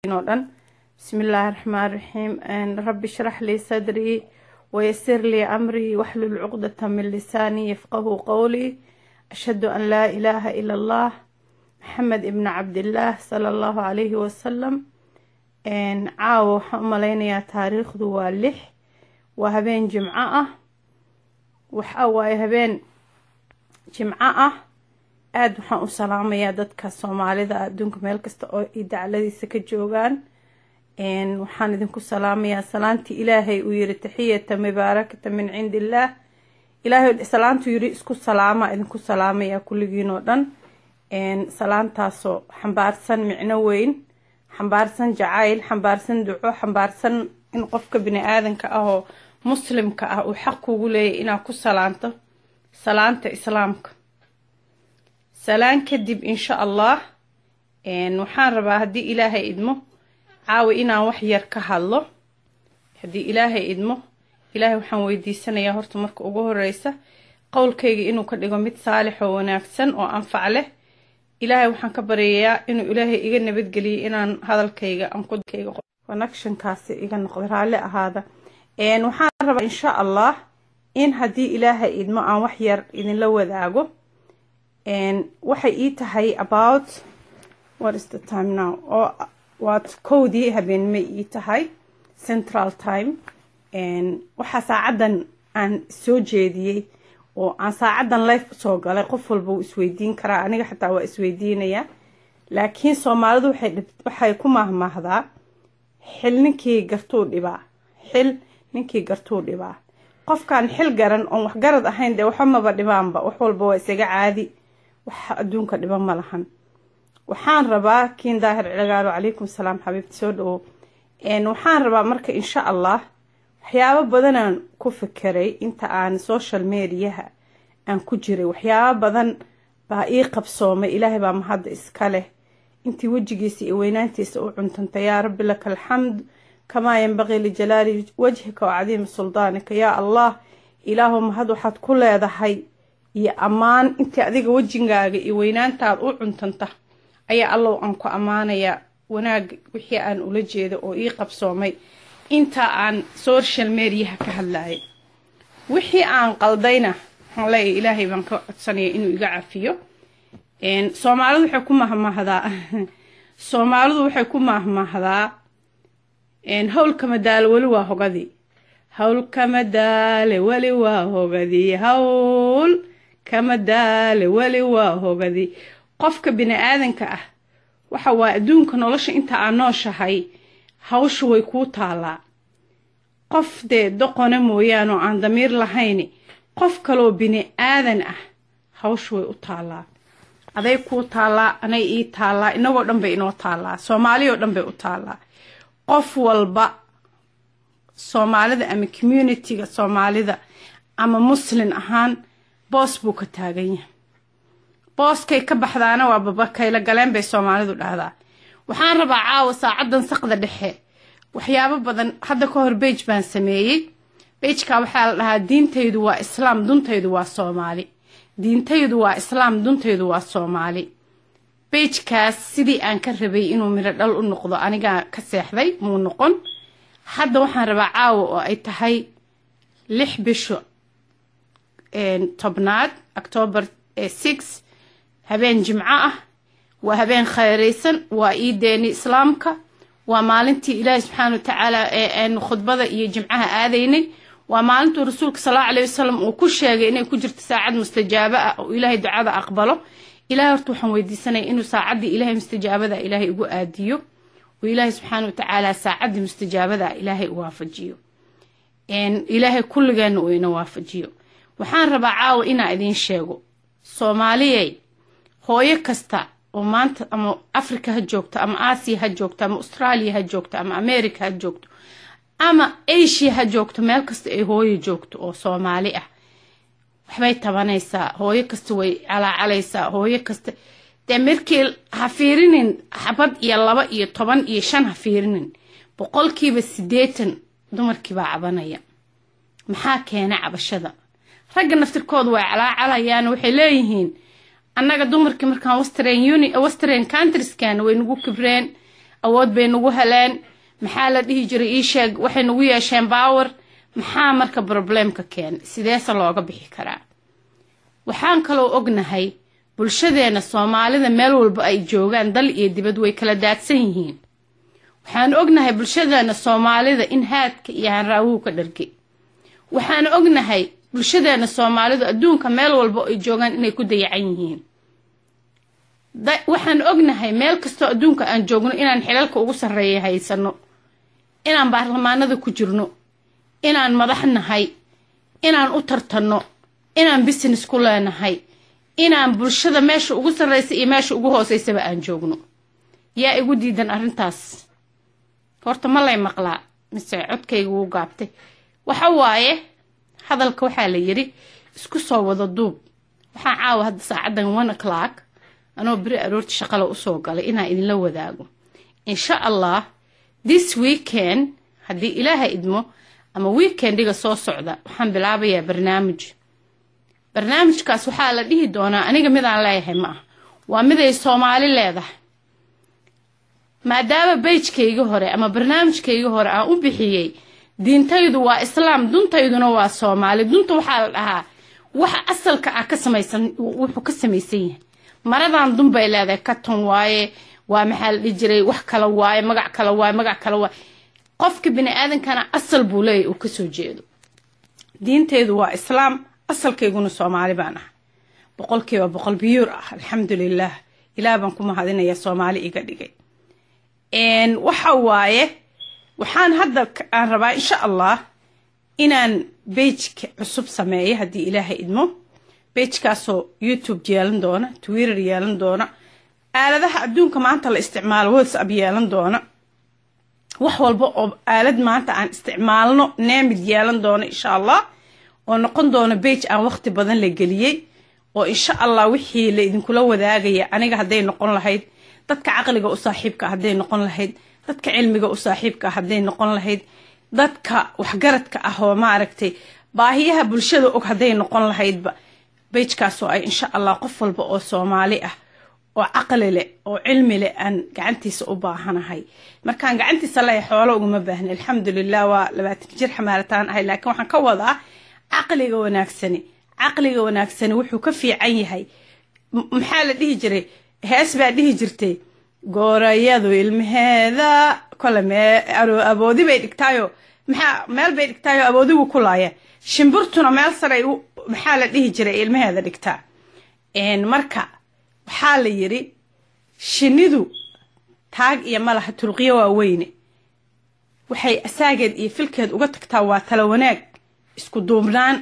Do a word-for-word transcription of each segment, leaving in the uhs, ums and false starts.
نودن بسم الله الرحمن الرحيم ان رب اشرح لي صدري ويسر لي امري واحلل عقدة من لساني يفقهوا قولي اشهد ان لا اله الا الله محمد ابن عبد الله صلى الله عليه وسلم ان عاو حملينيا تاريخ دو لح وهبين جمعة waxa waaye habeen jimco ah aad waxaan u salaamayaa dadka Soomaalida adduunka meel kasta oo ay dacladiisa ka joogaan een waxaan idinku salaamayaa salaanti Ilaahay uu yiri tahiyata mubaarakata min indillah Ilaahay salaantu yiri isku salaama idinku salaamaya kulligiin oo dhan een salaantaasoo xambaarsan micno weyn xambaarsan jacayl xambaarsan duco xambaarsan in qofka bini aadanka ah oo muslimka ah uu xaq ugu leeyahay inaa ku salaanto salaanta islaamka salaan kadib insha Allah een waxaan rabaa hadii Ilaahay idmo caawi inaan wax yar ka hadlo hadii Ilaahay idmo Ilaahay waxaan weydiisanayaa horta marka ugu horeysa qowlkayga inuu ka dhigo mid saalix oo wanaagsan oo anfac leh Ilaahay waxaan ka baryayaa inuu Ilaahay iga nabad galiyo inaan hadalkayga aan qodkayga connection kaasi iga noqdo raali ahaada een waxaan rabaa insha Allah in hadii Ilaahay idmo aan wax yar idin la wadaago een waxay ii tahay about what is the time now or what koodii habeen ma ii tahay central time een waxa saacadan aan soo jeediyay oo aan saacadan live soo galay qof walba uu isweydiin karaa aniga xataa waa isweydiinaya laakiin Soomaalidu waxay waxay ku mahmahdaa xil ninkii gartuu dhibaa xil ninkii gartuu dhibaa qofkan xil garan oo wax garad ahayn de waxa ma dhibaanba wax walba waa isaga caadi wax adduunka dhiban ma lahan waxaan rabaa kiin daahir cilagaalo calaykum salaam xabiibti soo dhaw een waxaan rabaa marka insha Allah waxyaabo badan aan ku fikiray inta aan social media aan ku jiray waxyaabo badan baa ii qabsoomay Ilaahay baa mahad iska leh intii wajigiisa iyo weynaantiisa u cuntantay yaa rabbi lakal hamd كما ينبغي لجلال وجهك وعظيم سلطانك يا الله إلههم هذا حد كل هذا حي يا أمان أنت أذيك وجهك وينان تار وعنتنته أي الله أنك أمانة يا وناج وحي أن أولجي ذا ويقب صومي أنت عن سوشيال ميديا كهلاي وحي عن قلبينا هلاي إلهي بنك صنيع إنه يقع فيه إن سومالو حكومة ما هذا سومالو حكومة ما هذا إن هول كمدال ولوا هقدي هول كمدال ولوا هقدي هول كمدال ولوا هقدي قفك بني آذن كأه وحوا أدونك نولش أنت عناش هاي هوش ويكوت على قف ده دقنا مويانو عن ضمير لهيني قفك لو بني آذن أه هوش ويكوت على هذا يكوت على أنا إيت على إنه قدام بينو على سومالي قدام بيوت على qof walba Soomaalida ama community-ga Soomaalida ama muslim ahaan boos buu ka taagan yahay booskay ka baxdaana waa babakay la galeen bay Soomaalidu dhahdaa waxaan rabaa caawa saacadan saqda dhexe waxyaabo badan hadda ka hor page baan sameeyay page-ka waxa la dhahaa diintaydu waa islaam duntaydu waa Soomaali diintaydu waa islaam duntaydu waa Soomaali page-kaas sidii aan ka rabay inuu miro dhal u noqdo aniga ka seexday muu noqon hadda waxaan rabaa caawa oo ay tahay lix bisho een tobnaad October six habeen jimco ah waa habeen khayraysan waa iideeni islaamka waa maalintii Ilaahay subxaanahu wa ta'ala ee khudbada iyo jimcaha aadaynay waa maalintii rasuulka sallallahu alayhi wasallam uu ku sheegay inay ku jirto saacad mustajaaba ah oo Ilaahay ducada aqbalo إلهي ارتوحن ويديساني إنو ساعدي إلهي مستجابة دا إلهي إقو آديو وإلهي سبحانه وتعالى ساعدي مستجابة دا إلهي وافجيو إن إلهي كل جانو إنو وافجيو وحان ربا عاو إنا إذين شيغو صوماليي هو يكستا ومانت أما أفريكا هجوكتا أما آسيا هجوكتا أما أستراليا هجوكتا أما أمريكا هجوكتا أما إيشي هجوكتا مالكست إيه هو يجوكتا أو صومالي waxbay tabanaysaa hooyo kasta way ala calaysaa hooyo kasta demirkii ha fiirinin xabad iyo laba iyo toban iyo shan ha fiirinin boqolkiiba siddeetan dumarkii baa cabanaya maxaa keenay cabashada ragga naftirkoodu way ala calayaan waxay leeyihiin annaga dumarkii markaan western union western countries kan way nagu kibreen awood bay nagu heleen maxaa la dhihi jiray ii sheeg waxay nagu yeesheen power maxaa marka problemka keen sideesa looga bixi karaa waxaan kaloo ognahay bulshadeena Soomaalida meel walba ay joogaan dal iyo dibad way kala daadsan yihiin waxaan ognahay bulshadeena Soomaalida in haadka iyo hanraawu ka dhargay waxaan ognahay bulshadeena Soomaalida adduunka meel walba ay joogaan inay ku dayacan yihiin waxaan ognahay meel kasto adduunka aan joogno inaan xilalka ugu sareeyo haysano inaan baarlamaanada ku jirno inaan madax nahay inaan u tartano inaan business ku leenahay inaan bulshada meesha ugu sareysa iyo meesha ugu hooseysaba aan joogno yaa igu diidan arintaas horta ma lay maqlaa mise codkaygu uu gaabtay waxa waaye hadalka waxa la yiri isku soo wada duub waxaan caawa hadda saacadan one o'clock anoo bari aroorti shaqada u soo galay inaan idin la wadaago insha Allah this weekend hadii Ilaahay idmo ama weekendiga soo socda waxaan bilaabayaa barnaamij barnaamijkaas waxa la dhihi doonaa aniga mid aan leeyahay ma waa mid ay Soomaali leedahay maadaama page-kayga hore ama barnaamijkayga hore aan u bixiyay diintaydu waa islaam duntayduna waa Soomaali dunta waxa la dhahaa waxa asalka ah ka samaysan wuxuu ka samaysan yahay maradan dunbay leedahay katon waaye waa maxal dhijiray wax kala waaye magac kala waaye magac kala waaye qofka bini aadankana asal buu leeyahay uu ka soo jeedo diintaydu waa islaam asalkayguna Soomaali baan ah boqolkiiba boqol biyuur ah alxamdulillah ilaa baan ku mahadinayaa Soomaali iga dhigay een waxa waaye waxaan hadda aan rabaa insha Allah inaan page cusub sameeyo hadii Ilaahay idmo page kaasoo YouTube yeelan doona Twitter yeelan doona aaladaha adduunka maanta la isticmaalo WhatsApp yeelan doona wax walba oo aalad maanta aan isticmaalno neemid yeelan doona insha Allah oo noqon doona page aan waqti badan la geliyay oo insha Allah wixii la idin kula wadaagaya aniga haday noqon lahayd dadka aqliga u saaxiibka haday noqon lahayd dadka cilmiga u saaxiibka haday noqon lahayd dadka waxgaradka ah oo ma aragtay baahiyaha bulshada og haday noqon lahaydba page kaasoo ay insha Allah qof walba oo Soomaali ah oo aqli leh oo cilmi leh aan gacantiisa u baahanahay markaan gacantiisa la xoolo ugu ma baahna alxamdulillah waa labaatan jir xamaarataan ah laakiin waxaan ka wadaa aqliga wanaagsan aqliga wanaagsan wuxuu ka fiican yahay maxaa la dhihi jiray hees baa dhihi jirtay goorayadu ilmaheeda kolame aboodi bay dhigtaayo maxaa meel bay dhigtaayo aboodigu ku laaya shimburtuna meel sare maxaa la dhihi jiray ilmaheeda dhigtaa een marka waxaa la yiri shinidu taag iyo malaha turqiyo waa weyne waxay asaageed iyo filkeed uga tagtaa waa tala wanaag isku duubnaan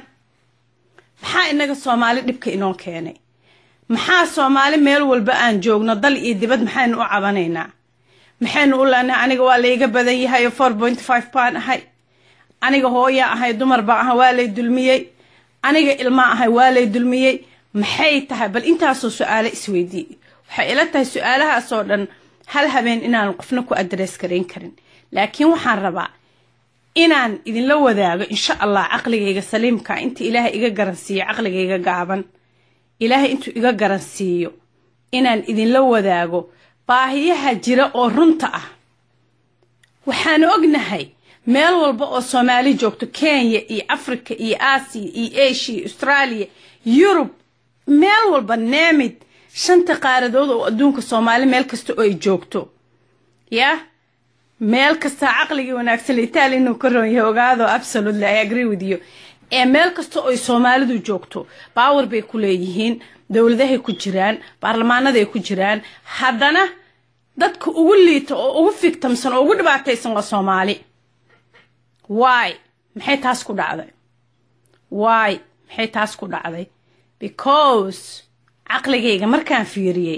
maxaa inaga Soomaali dhibka inoo keenay maxaa Soomaali meel walba aan joogno dal iyo dibad maxaynu u cabanaynaa maxaynu u laana aniga waa la iga badan yahay four point five baan ahay aniga hooya ahay dumar baa ahay waa lay dulmiyay aniga ilma ahay waa lay dulmiyay maxay tahay bal intaasoo su'aalo isweydii waxay ila tahay su'aalahaas oo dhan hal habeen inaan qofna ku address kareyn karin laakiin waxaan rabaa inaan idin la wadaago insha Allah aqligayga saliimka inta Ilaahay iga garansiyo aqligayga gaaban Ilaahay intuu iga garansiyo inaan idin la wadaago baahiyaha jira oo runta ah waxaan ognahay meel walba oo Soomaali joogto Kenya iyo Afrika iyo Aasiya iyo Asia Australia Europe meel walba neemid shanta qaaradood oo adduunka Soomaali meel kasta oo ay joogto ya meel kasta aqliga wanaagsan Italy inuu ka roon yahay ogaado absolutely I agree with you ee meel kasta oo Soomaalidu joogto power bay ku leeyihiin dawladaha ku jiraan baarlamaanada ay ku jiraan haddana dadka ugu liito oo ugu fiktamsan oo ugu dhibaataysan waa Soomaali why maxay taas ku dhacday why maxay taas ku dhacday because aqligayga markaan fiiriyay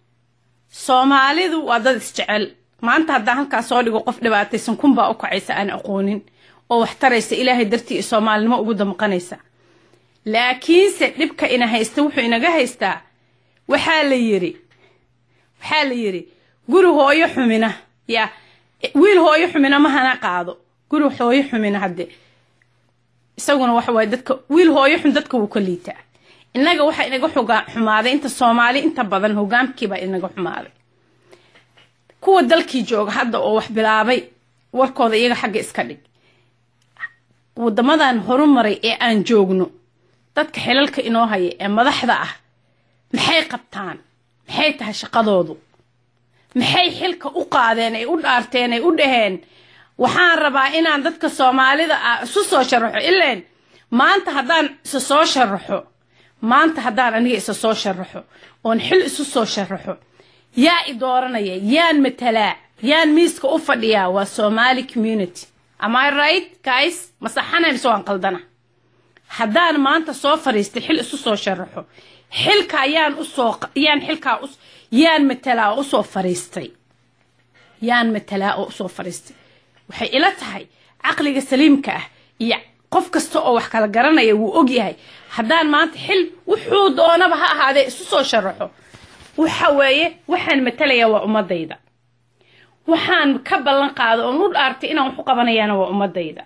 Soomaalidu waa dad isjecel maanta haddaan halkaas soo dhigo qof dhibaataysan kunbaa u kacaysa aan aqoonin oo wax taraysa Ilaahay dartii Soomaalnimo ugu damqanaysa laakiin se dhibka ina haysta wuxuu inaga haystaa waxa la yiri waxa la yiri guri hooyo xumina ya wiil hooyo xumina ma hana qaado guri hooyo xumina hadde isaguna waxa way dadka wiil hooyo xum dadka uu ka liita inaga waxa inaga xuga xumaaday inta Soomaali inta badan hogaamkiiba inaga xumaaday kuwa dalkii jooga hadda oo wax bilaabay warkooda iyaga xagga iska dhig wadamadan horumaray ee aan joogno dadka xilalka inoo haya ee madaxda ah maxay qabtaan maxay tahay shaqadoodu maxay xilka u qaadeen ay u dhaarteen ay u dhaheen waxaan rabaa inaan dadka Soomaalida ah isu soo sharaxo ileen maanta haddaan isu soo sharaxo maanta haddaan aniga isu soo sharaxo oon xil isu soo sharaxo yaa i dooranaya yaan matalaa yaan miiska u fadhiyaa waa Somali community am I right guys masaxana mise waan qaldana haddaan maanta soo fariistay xil isu soo sharaxo xilka yaan u soo yaan xilka us yaan matalaa u soo fariistay yaan matalaa u soo fariistay waxay ila tahay aqliga saliimka ah iyo qof kasta oo wax kala garanaya wuu og yahay haddaan maanta xil wuxuu doonaba ha ahaadee isu soo sharaxo waxa weeye waxaan matalayaa waa ummadayda waxaan ka ballan qaado oo u dhaartay inaan wax u qabanayana waa ummadayda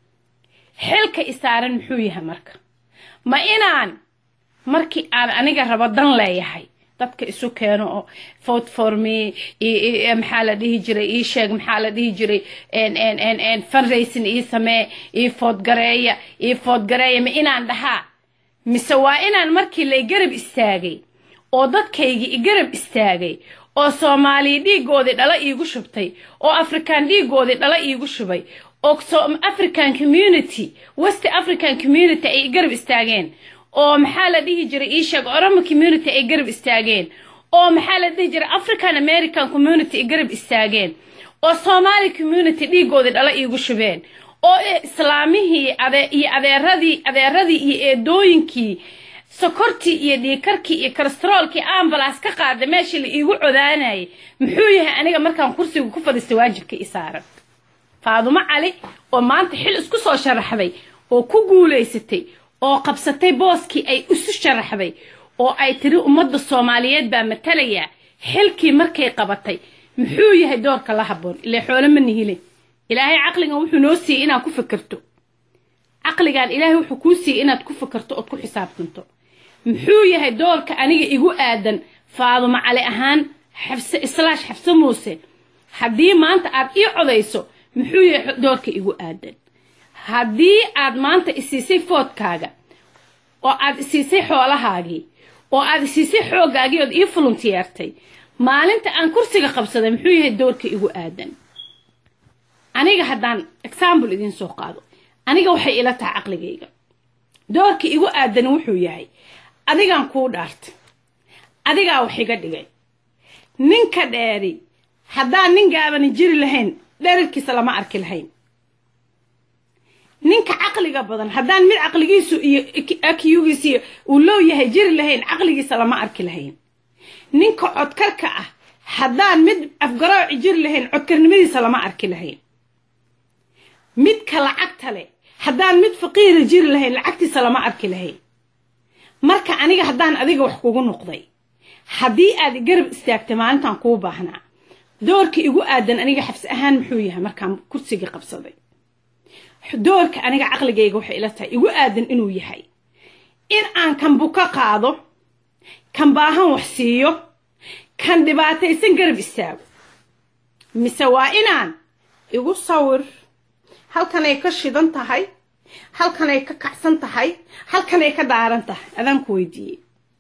xilka isaaran muxuu yahay marka ma inaan markii aan aniga rabo dan leeyahay dadka isu keeno oo vote for me ee maxaa la dhihi jiray ii sheeg maxaa la dhihi jiray en en en en fundraising ii samee ii vote gareeya ii vote gareeya ma inaan dhahaa mise waa inaan markii la garab istaagay oo dadkayga i garab istaagay oo Soomaali dhiigoodi dhala iigu shubtay oo African dhiigoodi dhala iigu shubay oo African community West African community ay garab istaageen oo maxaa la dhihi jiray ii sheeg Oromo community ay garab istaageen oo maxaa la dhihi jiray African American community ay garab istaageen oo Somali community dhiigoodi dhala iigu shubeen oo islaamihii ade iyo adeeradii adeeradii iyo eedooyinkii sokortii iyo dhiikarkii iyo cholesterolkii ambulance ka qaada meeshii la iigu codaanay muxuu yahay aniga markaan kursiga ku fadhiistay waajibka i saaran Faadumo Cali oo maanta xil isku soo sharaxday oo ku guuleysatay oo qabsatay booskii ay isu sharaxday oo ay tiri ummadda Soomaaliyeed baa matalaya xilkii markay qabatay muxuu yahay doorka la haboon ilaa xoolo ma nihile ilaahay aqliga wuxuu noo siiyay inaad ku fikirto aqligan ilaahay wuxuu ku siiyay inaad ku fikirto oo ku xisaabtanto muxuu yahay doorka aniga igu aadan Faadumo Cali ahaan xabse islaash xabse muuse haddii maanta aad ii codayso muxuu yahay doorka igu aadan haddii aad maanta isiisay foodkaaga oo aad isiisay xoolahaagii oo aad isiisay xooggaagii oo ii volunteertay maalinta aan kursiga qabsaday muxuu yahay doorka igu aadan aniga haddaan example idin soo qaado aniga waxay ila tahay aqligayga doorka igu aadan wuxuu yahay adigaan kuu dhaartay adigaa wax iga dhigay ninka dheeri haddaan nin gaaban jiri lahayn dheerkiisa lama arki lahayn ninka aqliga badan haddaan mid aqligiisu iyo akiyugiisa uu loo yahay jiri lahayn aqligiisa lama arki lahayn ninka codkarka ah haddaan mid afgaraac jiri lahayn codkarnimadiisa lama arki lahayn mid kala lacagta leh haddaan mid faqiir jiri lahayn lacagtiisa lama arki lahayn marka aniga haddaan adiga wax kugu noqday haddii aad garab istaagtay maalintan kuu baahnaa doorka igu aadan aniga xabs ahaan muxuu yahay markaan kursiga qabsaday doorka aniga aqligayga waxa ila tahay igu aadan inuu yahay in aan kan buka qaado kan baahan wax siiyo kan dhibaataysan garab istaago mise waa inaan igu sawir halkan ay ka shidan tahay halkan ay ka kacsan tahay halkan ay ka daaran tahay adaan ku weydiiyay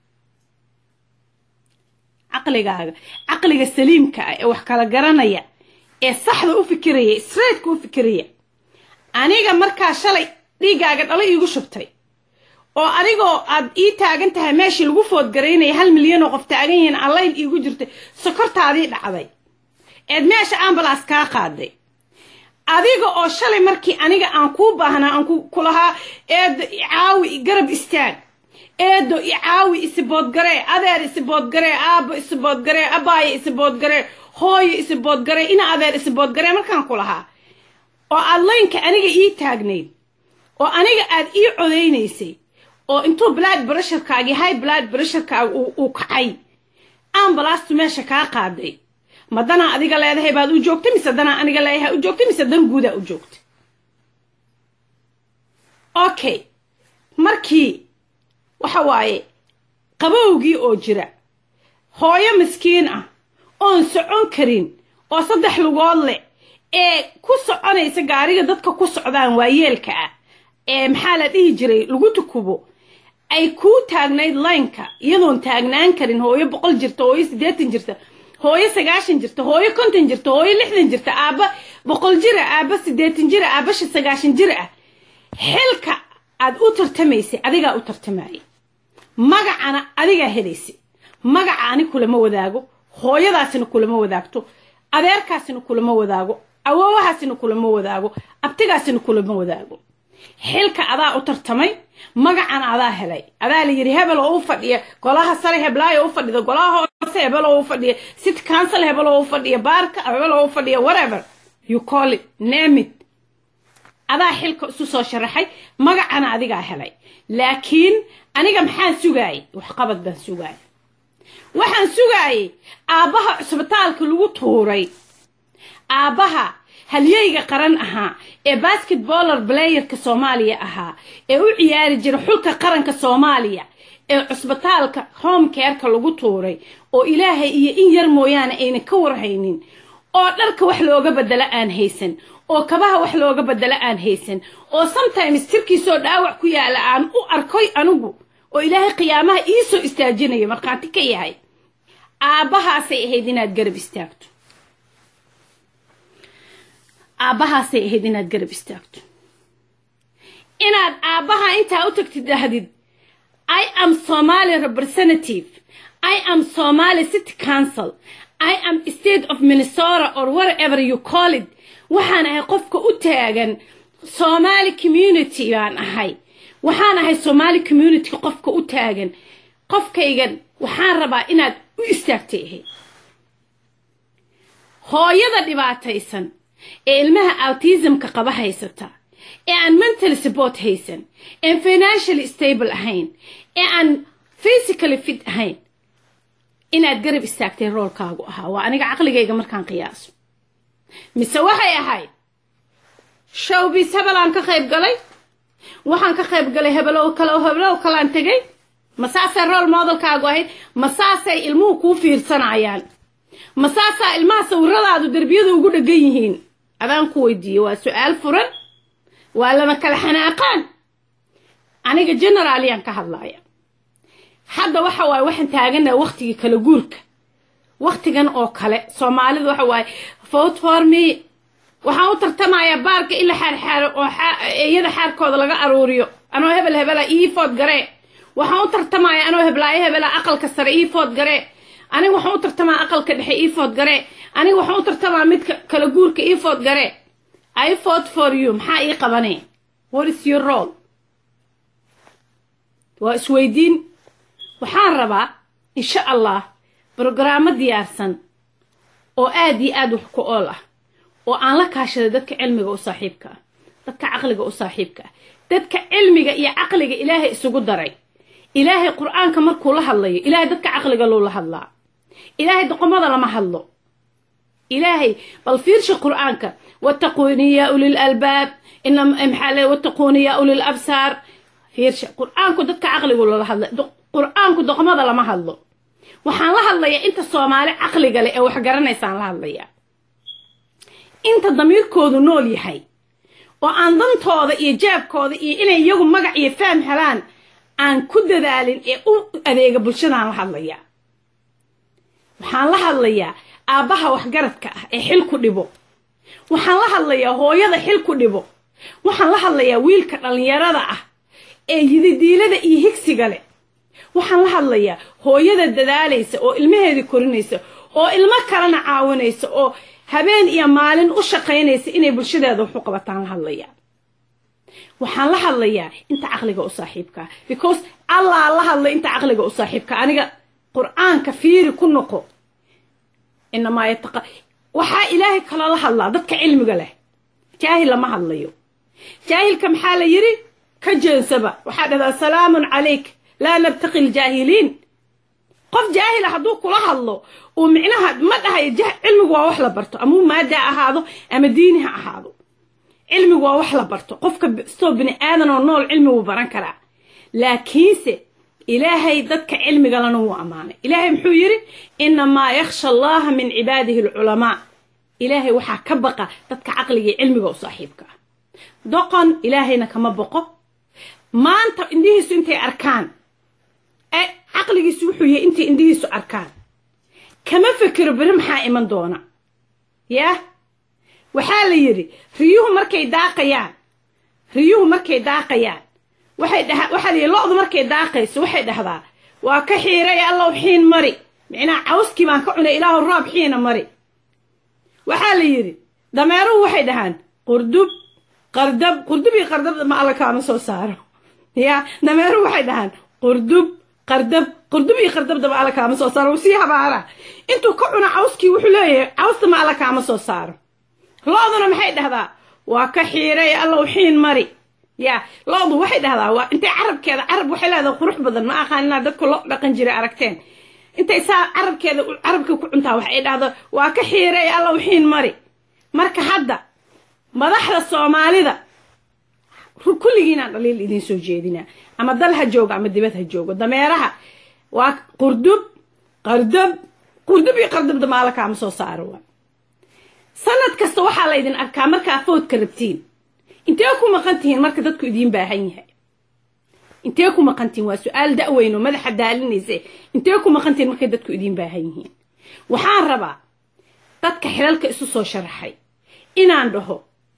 aqligaaga aqliga saliimka ah ee wax kala garanaya ee saxda u fikiraya straight ku fikiraya aniga markaa shalay dhiigaaga dhala iigu shubtay oo anigoo aad ii taagan tahay meeshii lagu food gareynay hal milyan oo qof taagan yihiin allayn iigu jirtay sokortaadii dhacday eed meesha ambulance kaa qaaday adiga oo shalay markii aniga aan ku baahnaa aan ku lahaa eed caawi garab istaag eedo i caawi isbood garee adeer isbood garee aabo isbood garee abaay isbood garee hooyo isbood garee ina adeer isbood garee markaan ku lahaa oo allaynka aniga ii taagnayd oo aniga aad ii codeynaysay oo intuu blood pressure-kaagi high blood pressure-kaaga uu kacay ambulance meesha kaa qaaday madana adiga leedahay baad u joogtay mise dana aniga leeyahay u joogtay mise dan guuda u joogtay okay markii waxa waaye qabowgii oo jira hooyo miskiin ah oon socon karin oo saddex lugood leh ee ku soconaysa gaariga dadka ku socdaan waayeelka ah ee maxaa la dhihi jiray lagu tukubo ay ku taagnayd line-ka iyadoon taagnaan karin hooyo boqol jirta hooyo siddeetan jirta hooyo sagaashan jirta hooyo konton jirta hooyo lixdan jirta aaba boqol jira aaba siddeetan jira aaba sagaashan jira ah xilka aad u tartamaysay adigaa u tartamayay magacana adigaa helaysay magaca ani kulama wadaago hooyadaasina kulama wadaagto adeerkaasina kulama wadaago awoowahaasina kulama wadaago abtigaasina kulama wadaago xilka adaa u tartamay magacana adaa helay adaa la yiri hebel oo u fadhiya golaha sare heblaayo u fadhida golaha hoose hebel oo u fadhiya city council hebel oo u fadhiya baarka hebel oo u fadhiya whatever you call it name it adaa xilka isu soo sharaxay magacana adigaa helay laakiin aniga maxaan sugaayay wax qabad baan sugaayay waxaan sugaayay aabaha cusbitaalka lagu tuuray aabaha halyeyga qaran ahaa ee basketballer playerka Soomaaliya ahaa ee u ciyaari jiray xulka qaranka Soomaaliya ee cusbitaalka home care-ka lagu tuuray oo ilaahay iyo in yar mooyaane ayna ka warhaynin oo dharka wax looga bedela aan haysan oo kabaha wax looga bedela aan haysan oo sometimes tirkiisoo dhaawac ku yaala aan u arkoy anigu oo ilaahay qiyaamaha ii soo istaajinaya markaanti ka yahay aabahaasay ahayd inaad garab istaagto aabahaasay ahayd inaad garab istaagto inaad aabaha intaa u tagtid dahdid I am Somali representative I am Somali city council I am state of Minnesota or whatever you call it waxaan ahay qofka u taagan Somali community baan ahay waxaan ahay Somali community qofka u taagan qofkaygan waxaan rabaa inaad u istaagtay hooyada dhibaataysan ee ilmaha autism-ka qaba haysata ee aan mental support haysan ee financially stable ahayn ee aan physically fit ahayn inaad garab istaagtay roolkaagu ahaa waa aniga caqligayga markaan qiyaaso mise waxay ahayd showbiz hebelaan ka qayb galay waxaan ka qayb galay hebelo kale oo hebelo kale aan tagay masaasay role modelkaagu ahayd masaasay ilmuhu kuu fiirsanayaan masaasaa ilmaha sawiradaadu darbiyada ugu dhagan yihiin adaan ku weydiiyey waa su'aal furan waa lama kala xanaaqaan aniga generaliyaan ka hadlaya hadda waxa waaye waxaan taaganahay waqtigii kala guurka waqtigan oo kale Soomaalidu waxa waaye vote for me waxaan u tartamayaa baarka ila xaar oo iyada xaarkooda laga aruuriyo anoo hebel hebela ii vote garee waxaan u tartamayaa anoo heblaayo hebela aqalka sare ii vote garee aniga waxaan u tartamaa aqalka dhexe ii vote garee aniga waxaan u tartamaa mid kala guurka ii vote garee I vote for you maxaa ii qabanay what is your role waa isweydiin waxaan rabaa insha Allah برنامج ديارسن oo aad iyo aad wax ku ool ah oo aan la kaashado dadka cilmiga u saaxiibka dadka aqliga u saaxiibka dadka cilmiga iyo aqliga Ilaahay isugu daray Ilaahay Qur'aanka markuu la hadlayo Ilaahay dadka aqliga loo la hadlaa Ilaahay dhaqamada lama hadlo Ilaahay bal fiirshi Qur'aanka wattaquni ya ulil albab inam amhala wattaquni ya ulil absar fiirshi Qur'aanku dadka aqliga loo la hadla Qur'aanku dhaqamada lama hadlo waxaan la hadlayaa inta Soomaali aqliga leh ee wax garanaysaan la hadlayaa inta damiirkoodu nool yahay oo aan dantooda iyo jaabkooda iyo inay iyagu magac iyo faham helaan aan ku dadaalin ee u adeega bulshadaan la hadlayaa waxaan la hadlayaa aabaha wax garadka ah ee xil ku dhibo waxaan la hadlayaa hooyada xil ku dhibo waxaan la hadlayaa wiilka dhalinyarada ah ee yididiilada iyo higsiga leh waxaan la hadlayaa hooyada dadaalaysa oo ilmaheeda korinaysa oo ilmo kalena caawinaysa oo habeen iyo maalin u shaqaynaysa inay bulshadeeda wax u qabataan la hadlayaa waxaan la hadlayaa inta aqliga u saaxiibka because Allah la hadlay inta aqliga u saaxiibka aniga Qur'aanka fiiri ku noqo inama yataqa waxa Ilaahay kala la hadlaa dadka cilmiga leh jaahil lama hadlayo jaahilka maxaa la yiri ka jeensaba waxa dhadaa salaamun alayk لا نبتقي الجاهلين قف جاهل حدو كل هالله ومعناها ما ده يجه علمي جوا وحلا برتو أمو ما ده هذا أما دينها هذا علمي جوا وحلا برتو قف كستوب بني آدم ونول علمي وبرنكرا لكن سه إلهي ذك علمي قالنا هو أمانة إلهي محيري إنما يخشى الله من عباده العلماء إلهي وحا كبقى تدك عقلي علمي وصاحبك دقن إلهينا كما بقى ما أنت إنديهسو أنت أركان أي عقلي سوحي أنت إنديهسو أركان كما فكر برمحا إيمان دونا يا وحال يري ريوه مركي داقيان ريوه مركي داقيان waxay dhaha waxa la lo'du markay daaqayso waxay dhahdaa waa ka xiiray Allah wxiin mari macna cawski baan ka cunay ilaahu raab xiina mari waxa la yiri dameeruhu waxay dhahaan qurdub qardab qurdubi qardab ma alla kaama soo saaro ya dameeruhu waxay dhahaan qurdub qardab qurdubi qardab ma alla kaama soo saaro si habaara intuu ka cuna cawski wuxuu leeyahay cawsta ma alla kaama soo saaro lo'duna maxay dhahdaa waa ka xiiray Allah wxiin mari يا لوضو واحد هذا هو انت عرب كذا عرب وحلا هذا قروح بدل ما اخاننا ددك لو دقن جيري aragteen انت اسا عرب كذا عربك ku cuntaa wax ay dhahdo waa ka xiiray alla wxiin mari marka hadda madaxda Soomaalida kulligiina dhaliil idin soo jeedina ama dal ha jooga ama dibad ha joogo dameeraha waa qurdub qardab qurdub iyo qardab damaalka ama soo saaro sanad kasta waxa la idin arkaa marka food ka rabtiin intee ku maqantiin marka dadku idin baahan yahay intee ku maqantiin waa su'aal da'weyno madaxa daalinaysa intee ku maqantiin marka dadku idin baahan yihiin waxaan rabaa dadka xilalka isu soo sharaxay inaan dhaho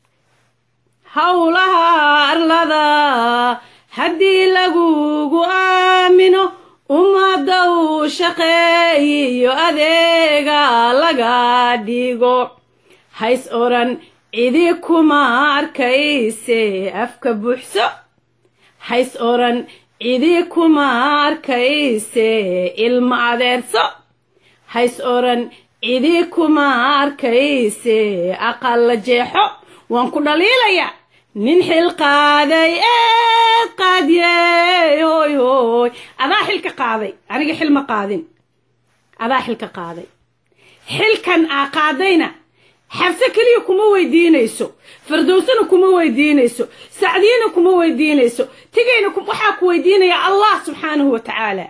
hawlaha arlada haddii lagugu aamino ummadda u shaqeeyo adeega laga dhigo hays oran cidi kuma arkayse afka buuxso hays oran cidi kuma arkayse ilma adeerso hays oran cidi kuma arkayse aqal jeexo waan ku dhaliilaya nin xil qaaday ee qaadiyay hoy hoy adaa xilka qaaday aniga xil ma qaadin adaa xilka qaaday xilkan aa qaadayna حفصة كليه كما ويدينيسو فردوسنا كما ويدينيسو سعدينا كما ويدينيسو تجينا كم وحاك ويدينا يا الله سبحانه وتعالى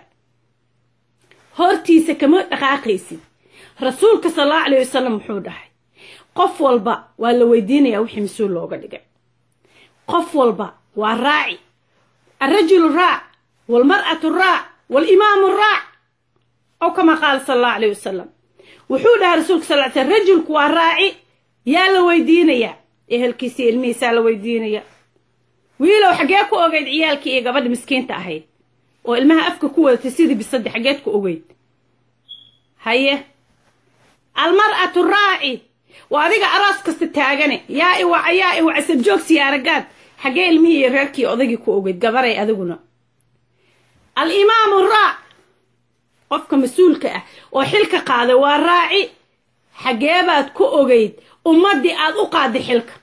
هورتيسا كما دقاقيسي رسولك صلى الله عليه وسلم حوده قف والبا ولا ويدينا يا وحي مسؤول لوغا دغ قف والبا والراعي الرجل الراع والمرأة الراع والإمام الراع أو كما قال صلى الله عليه وسلم وحودها رسولك صلى الله عليه وسلم رجل كوا راعي يا لويدينيا ايه الكيسي الميسا لويدينيا ويلو حقاكو اوغيد عيالكي ايه قبل مسكين تاهيد والمها افكو كوة تسيدي بالصدي حقاتكو اوغيد هيا المرأة الراعي واديقا اراسك استتاغاني يا ايوا يا ايوا عسب جوكسي يا رقاد حقا المهي راركي اوغيكو اوغيد قبري اذقنا الامام الراع qofka mas'uulka ah oo xilka qaaday waa raaci xageebaad ku ogeyd ummadii aad u qaaday xilka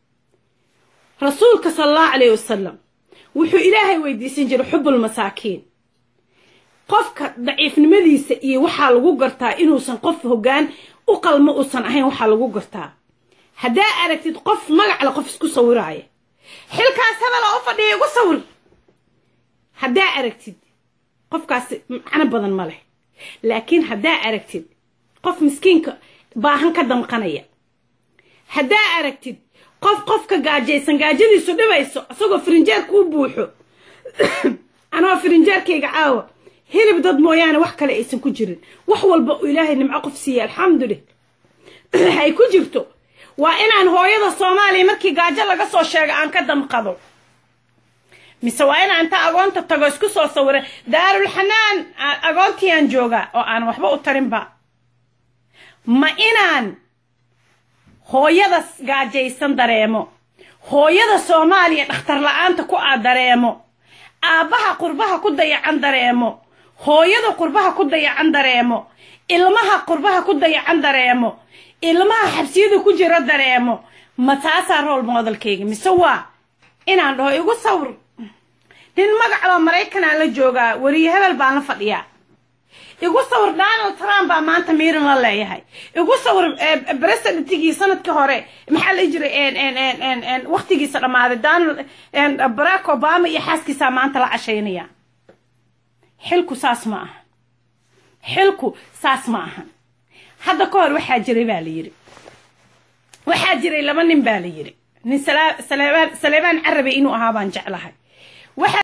rasuulka sallallahu alayhi wasallam wuxuu ilaahay weydiisan jiray xubul masaakiin qofka daciifnimadiisa iyo waxa lagu gartaa inuusan qof hogaan u qalmo uusan ahayn waxa lagu gartaa hadaa aragtid qof magac la qof isku sawiraaya xilkaas habala u fadhiyo ugu sawir hadaa aragtid qofkaas macna badan ma leh laakiin hadaa aragtid qof miskiinka baahan ka damqanaya hadaa aragtid qof qofka gaajaysan gaajadiisu dhibayso asagoo firinjeer ku buuxo anoo firinjeerkayga caawa hilib dad mooyaane wax kale aysan ku jirin wax walba ilaahay nimco qof siiya alxamdulillah hay ku jirto waa inaan hooyada Soomaaliya markii gaajo laga soo sheego aan ka damqado مسوينا أنت أقول تتجوز كسر صورة دار الحنان أقول تيان جوجا أو أنا وحبة أترم با ما إنان هو يدا قاعد جيسن دريمو هو يدا سومالي اختار لأن تكو دريمو أبها قربها كده يعن دريمو هو يدا قربها كده يعن دريمو إلمها قربها كده يعن دريمو إلمها حبسيده كجرا دريمو ما تأثر الموضوع كيجي مسوا إنان ده يقول صور nin magac la Mareykan la jooga wariye hebel baan la fadhiyaa igu sawir Donald Trump baa maanta miiran la leeyahay igu sawir presidentigi sanadkii hore maxaa la jiray en en en en waqtigiisa dhamaaday Donald en Barack Obama iyo xaaskiisa maanta la casheynaya xilku saas ma aha xilku saas ma aha hadda ka hor waxa jiray baa la yiri waxaa jiray laba nin baa la yiri nin salaabaan salaabaan carabi inuu ahaa baan jeclahay.